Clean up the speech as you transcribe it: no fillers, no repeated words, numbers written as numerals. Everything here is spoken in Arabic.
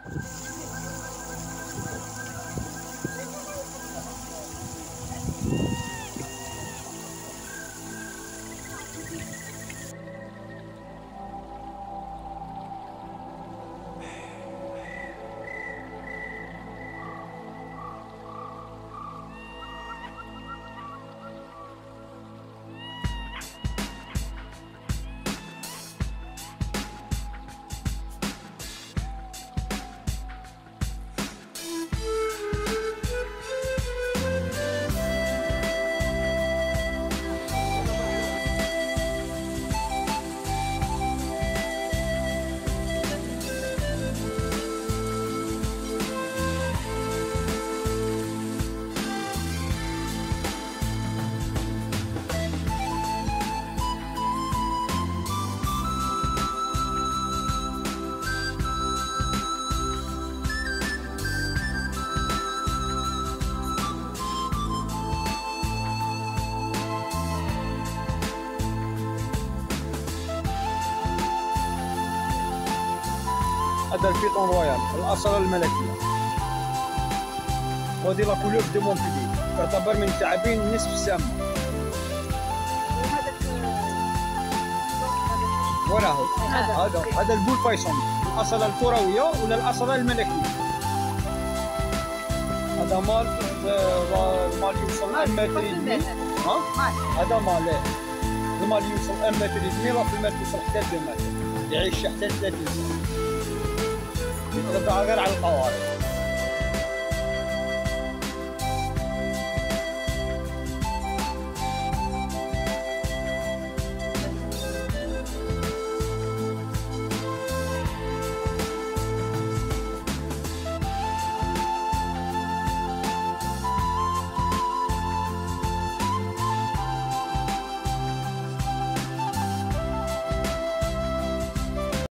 هذا البيطون رويال الأسرة الملكية، وهذه لا كولور دو مونبيلييه، تعتبر من الثعابين النسف السامة. ولا هو هذا البول بايسون، الأسرة الكروية ولا الأسرة الملكية. هذا مال يوصل 1 متر ودمي. هذا مال المال يوصل 1 متر ودمي، راه في المال يوصل حتى 2 متر، يعيش حتى 30 سنة. يتربع غير على القوارب.